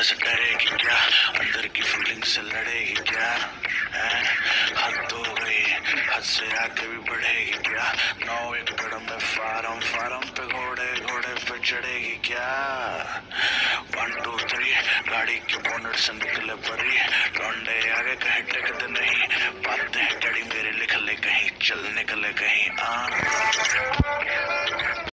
से डरेगी क्या, अंदर की फीलिंग से लड़ेगी क्या, हैं? हद हो गई, हद से आगे भी बढ़ेगी क्या, 9 एकड़ में फार्म, फार्म पे घोड़े, घोड़े पे चढ़ेगी क्या। 1 2 3 गाड़ी के बोनट से निकले परी, लौंडे आगे कहीं टिकते नहीं, बातें डैडी मेरे लिख ले कहीं, चल निकले कहीं।